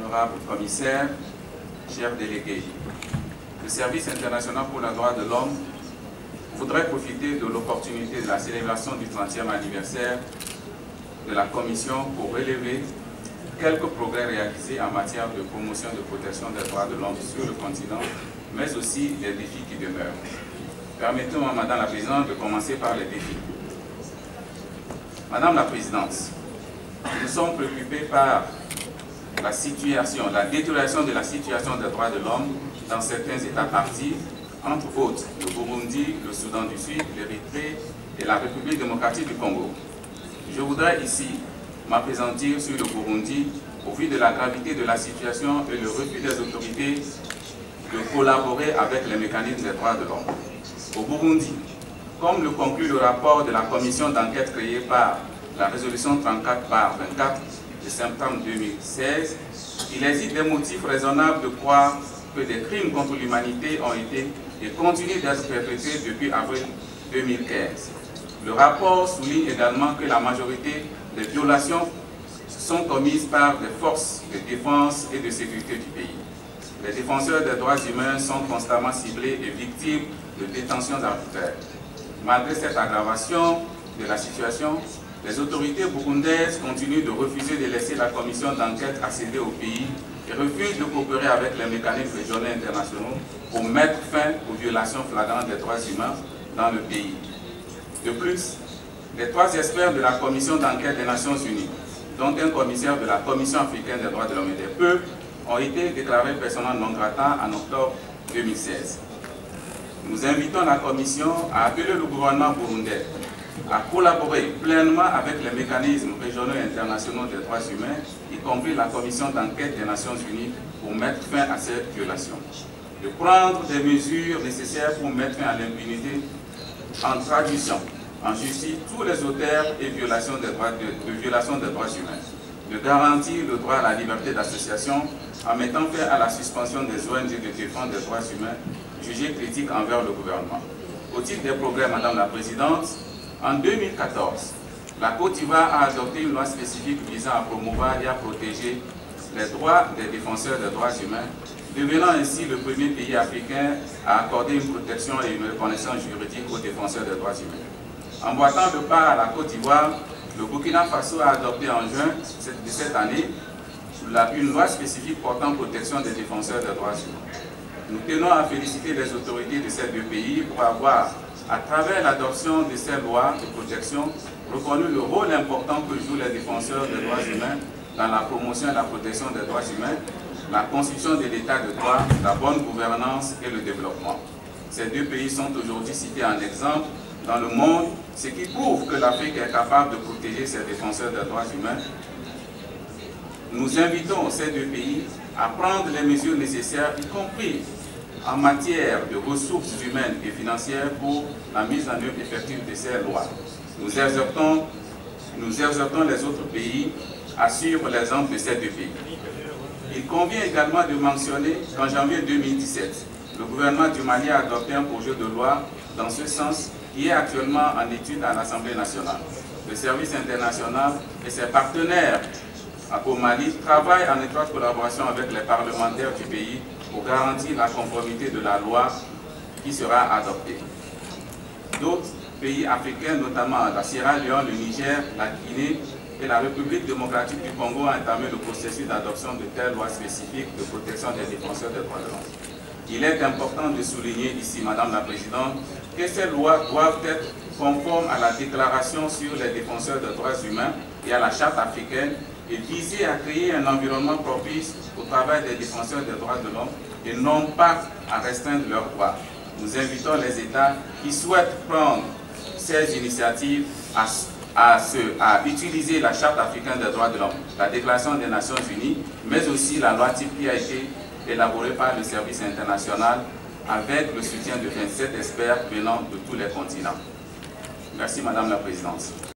honorable commissaire, chers délégués, le Service international pour les droits de l'homme voudrait profiter de l'opportunité de la célébration du 30e anniversaire de la Commission pour relever quelques progrès réalisés en matière de promotion et de protection des droits de l'homme sur le continent, mais aussi les défis qui demeurent. Permettez-moi, Madame la Présidente, de commencer par les défis. Madame la Présidente, nous sommes préoccupés par la situation, la détérioration de la situation des droits de l'homme dans certains États parties, entre autres le Burundi, le Soudan du Sud, l'Érythrée et la République démocratique du Congo. Je voudrais ici m'appesantir sur le Burundi au vu de la gravité de la situation et le refus des autorités de collaborer avec les mécanismes des droits de l'homme. Au Burundi, comme le conclut le rapport de la commission d'enquête créée par la résolution 34/24 de septembre 2016, il existe des motifs raisonnables de croire que des crimes contre l'humanité ont été et continuent d'être perpétrés depuis avril 2015. Le rapport souligne également que la majorité des violations sont commises par des forces de défense et de sécurité du pays. Les défenseurs des droits humains sont constamment ciblés et victimes de détentions arbitraires. Malgré cette aggravation de la situation, les autorités burundaises continuent de refuser de laisser la commission d'enquête accéder au pays et refusent de coopérer avec les mécanismes régionaux et internationaux pour mettre fin aux violations flagrantes des droits humains dans le pays. De plus, les 3 experts de la commission d'enquête des Nations Unies, dont un commissaire de la Commission africaine des droits de l'homme et des peuples, ont été déclarés persona non grata en octobre 2016. Nous invitons la Commission à appeler le gouvernement burundais à collaborer pleinement avec les mécanismes régionaux et internationaux des droits humains, y compris la Commission d'enquête des Nations Unies, pour mettre fin à ces violations. De prendre des mesures nécessaires pour mettre fin à l'impunité en traduisant en justice tous les auteurs et violations des droits humains. De garantir le droit à la liberté d'association en mettant fin à la suspension des ONG de défense des droits humains jugées critiques envers le gouvernement. Au titre des progrès, Madame la Présidente, en 2014, la Côte d'Ivoire a adopté une loi spécifique visant à promouvoir et à protéger les droits des défenseurs des droits humains, devenant ainsi le premier pays africain à accorder une protection et une reconnaissance juridique aux défenseurs des droits humains. En boitant le pas à la Côte d'Ivoire, le Burkina Faso a adopté en juin de cette année une loi spécifique portant protection des défenseurs des droits humains. Nous tenons à féliciter les autorités de ces 2 pays pour avoir, à travers l'adoption de ces lois de protection, reconnu le rôle important que jouent les défenseurs des droits humains dans la promotion et la protection des droits humains, la construction de l'état de droit, la bonne gouvernance et le développement. Ces 2 pays sont aujourd'hui cités en exemple dans le monde, ce qui prouve que l'Afrique est capable de protéger ses défenseurs des droits humains. Nous invitons ces 2 pays à prendre les mesures nécessaires, y compris en matière de ressources humaines et financières pour la mise en œuvre effective de ces lois. Nous exhortons les autres pays à suivre l'exemple de ces 2 pays. Il convient également de mentionner qu'en janvier 2017, le gouvernement du Mali a adopté un projet de loi dans ce sens qui est actuellement en étude à l'Assemblée nationale. Le service international et ses partenaires au Mali travaillent en étroite collaboration avec les parlementaires du pays pour garantir la conformité de la loi qui sera adoptée. D'autres pays africains, notamment la Sierra Leone, le Niger, la Guinée et la République démocratique du Congo, ont entamé le processus d'adoption de telles lois spécifiques de protection des défenseurs des droits de l'homme. Il est important de souligner ici, Madame la Présidente, que ces lois doivent être conformes à la déclaration sur les défenseurs des droits humains et à la charte africaine et viser à créer un environnement propice au travail des défenseurs des droits de l'homme et non pas à restreindre leurs droits. Nous invitons les États qui souhaitent prendre ces initiatives à utiliser la charte africaine des droits de l'homme, la déclaration des Nations Unies, mais aussi la loi type qui a été élaborée par le service international avec le soutien de 27 experts venant de tous les continents. Merci Madame la Présidente.